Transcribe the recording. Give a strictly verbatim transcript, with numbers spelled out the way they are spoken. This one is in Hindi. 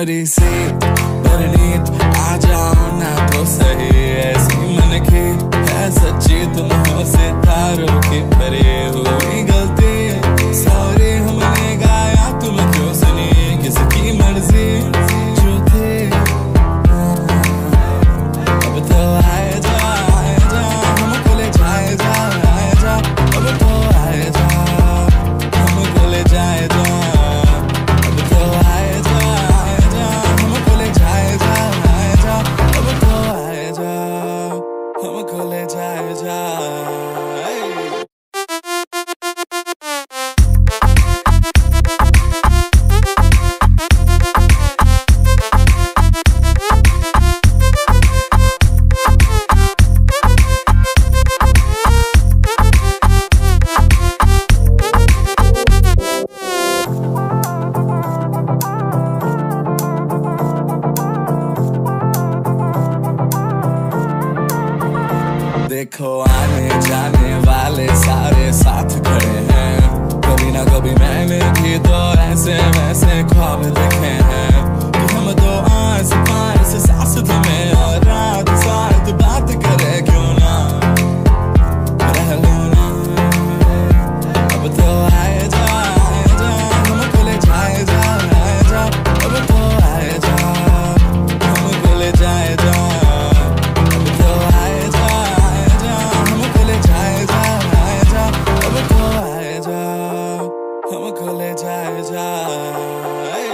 मेमोरी से परनीत आ जाओ ना तो सही, ऐसी मन की है सच्ची तुम हो सितारों की परे हुई गलती, सॉरी हमने गाया तुम क्यों सुनी, किसकी मर्जी जो थे। अब तो आए जा आए जा हमको ले जाए जा आए जा, अब तो आए जा हमको ले जाए जा, अब तो आए जा आए जा हमको ले जाए जा आए जा, अब तो आए जा हमको ले जाए जा। देखो आने जाने वाले सारे साथ खड़े हैं, कभी ना कभी मैंने भी तो ऐसे वैसे ख्वाब देखे हैं कि हम दो आस पास सास तुम्हें और रात साथ बात करे क्यों ना रह लो ना। अब तो आए जा आए जा हमको ले जाए जा आए जा, अब तो आए जा हमको ले जाए जा, अब तो आए जा हमको ले जाए जा आए जा, अब तो आए जा हमको ले जाए जा।